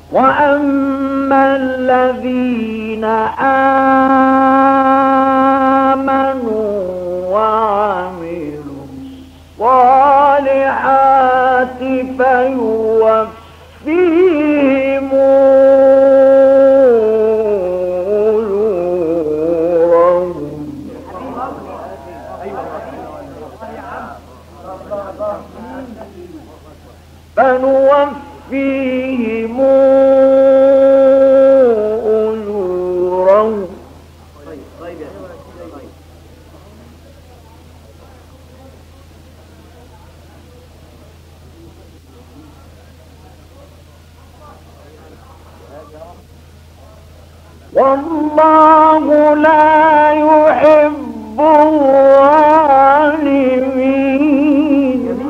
وأما الذين آمنوا وعملوا الصالحات فيوفيهم فنوفيهم أجورهم والله لا يحب الظالمين.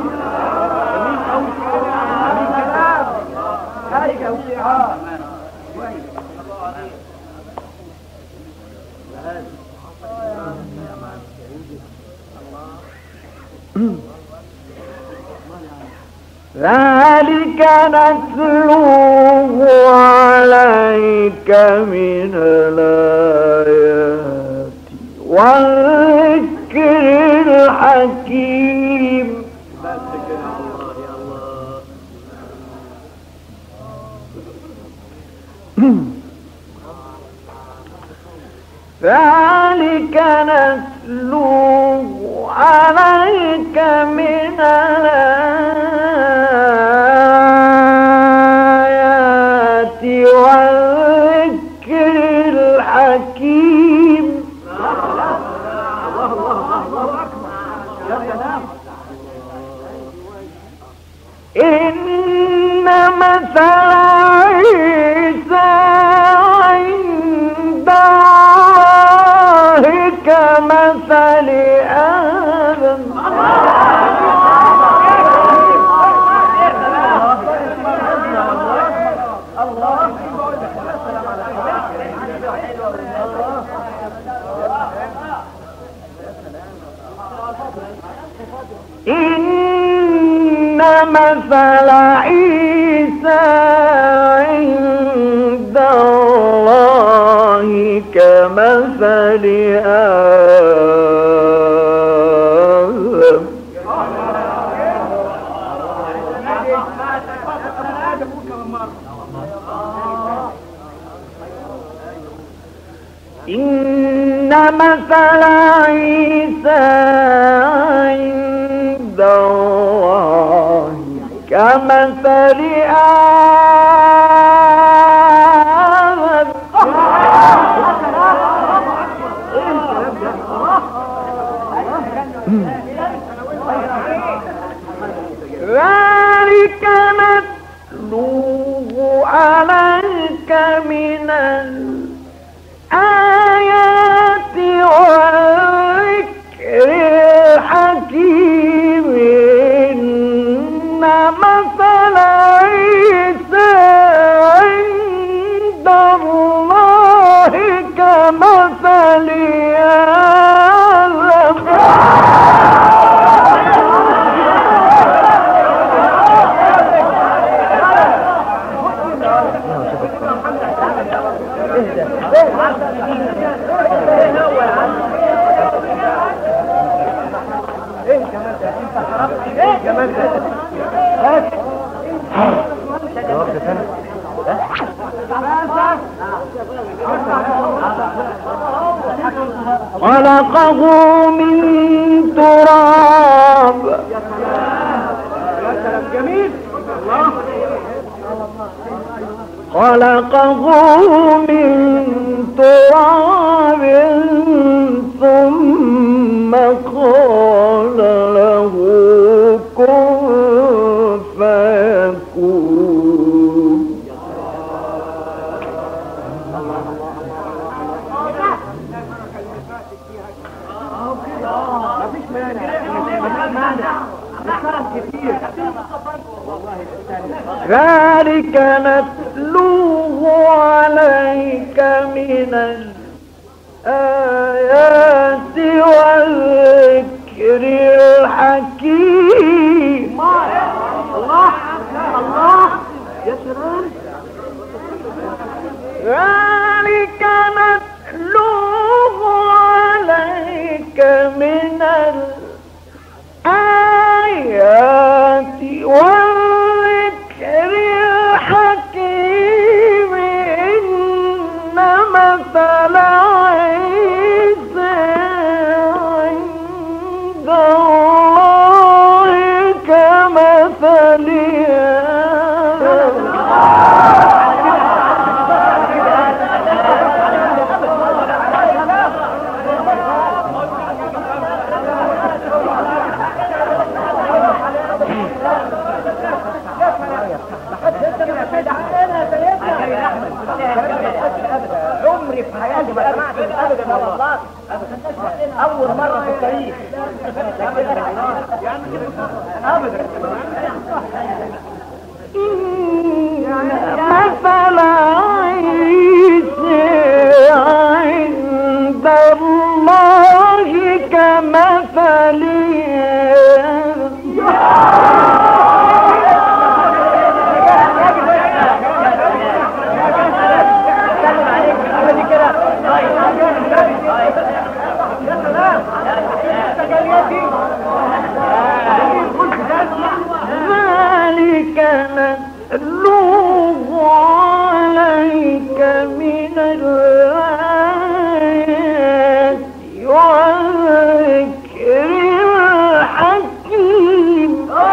ذلك نتلوه عليك من الآيات والذكر الحكيم. ذلك نتلوه عليك من الآيات والذكر الحكيم. إن مثل عيسى عند الله كمثل آدم إن مثل عيسى عند الله كمثل آدم إن مثل عيسى عند الله كمثل آدم ذلك نتلوه عليك من الآيات والذكر الحكيم. إن مثل عيسى عند الله كمثل آدم خلقه من تراب خلقه من تراب ثم قال له كن فيكون. ذلك نتلوه عليك من الآيات والذكر الحكيم. الله الله يا سلام عمري في حياتي ما سمعت ابدا والله، اول مره في التاريخ ابدا. مثل عيسى عند الله كمثل ذلك نتلوه عليك من الآيات والذكر الحكيم.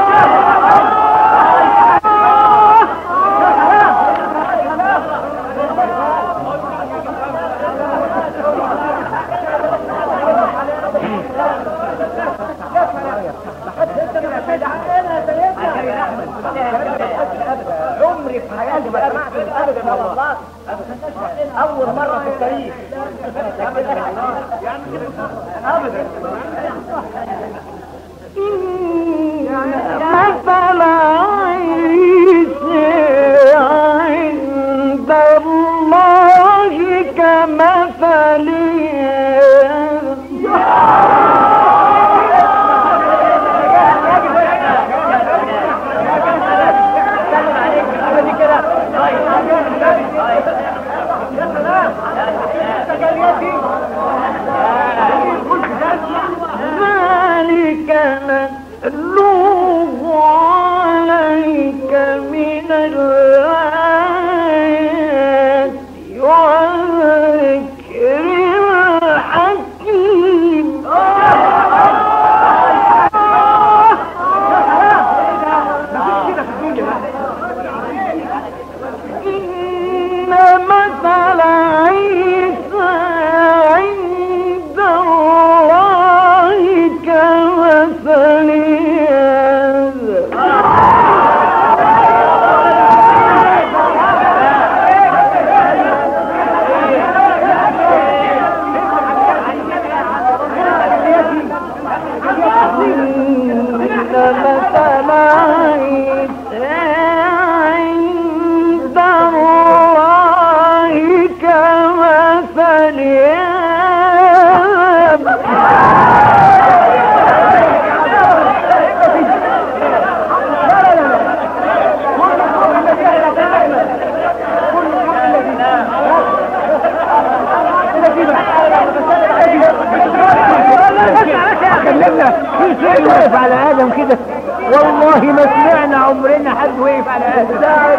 عمري في حياتي ما سمعت ابدا والله، اول مره في التاريخ ابدا. مثل عيسى عند الله كمثل ذلك نتلوه عليك من الآيات والذكر الحكيم. إن مثل عيسى عند الله كمثل وقف على ادم كده، والله ما سمعنا عمرنا حد وقف على ادم.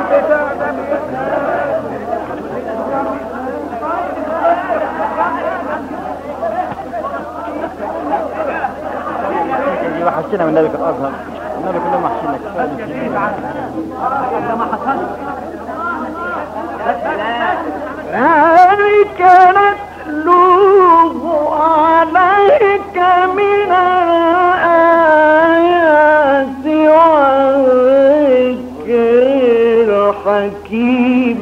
وحشنا من نبي الازهر، النبي كلهم وحشنا ما حصلش. ذلك نتلوه عليك من الآيات والذكر الحكيم.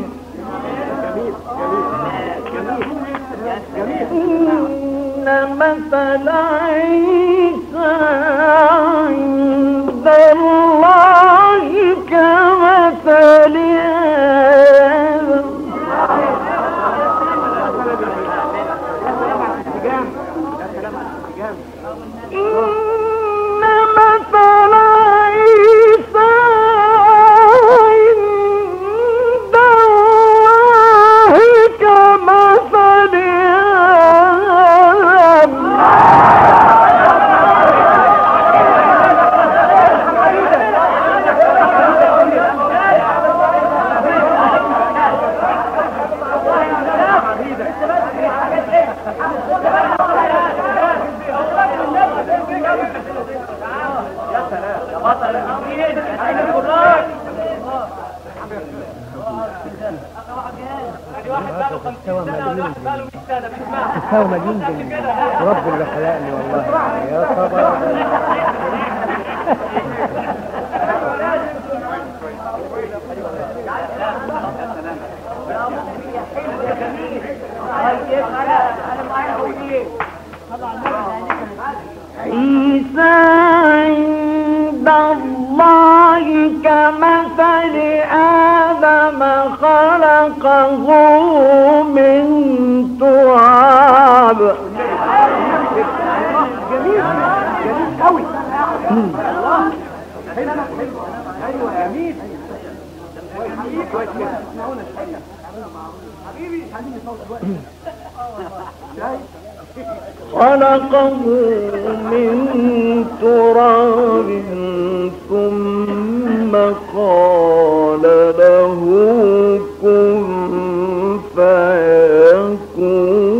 إن مثل عيسى عند الله كمثل إن مثل عيسى عند الله كمثل آدم مستوى مدين رب اللي خلقني والله يا صبر. عيسى عند الله كمثل آدم خلقه من تراب. جميل قوي. ايوه يا مين خلقه من تراب ثم قال له كن فيكون.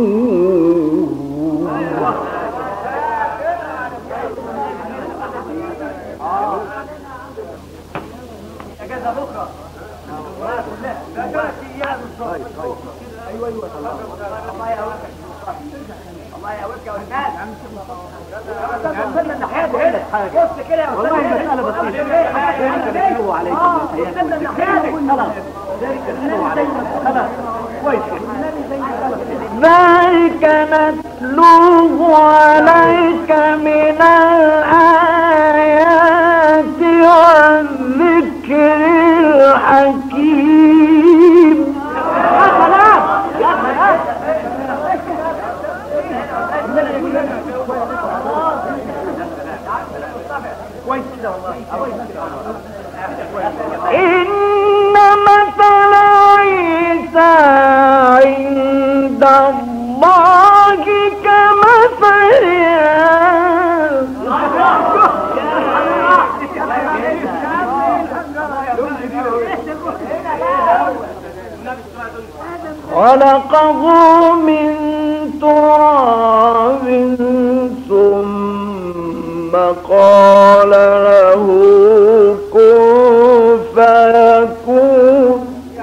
بص كده والله المسألة بسيطة. ذلك نتلوه عليك من الآيات والذكر الحكيم. يا سلام يا سلام. إن مثل عيسى عند الله كمثل خلقه من تراب ثم قال له كن فيكون.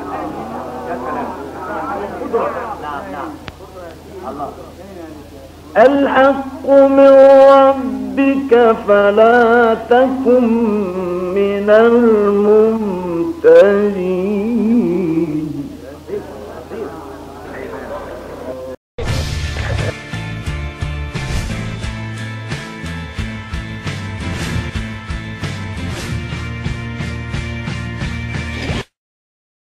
الحق من ربك فلا تكن من الممترين.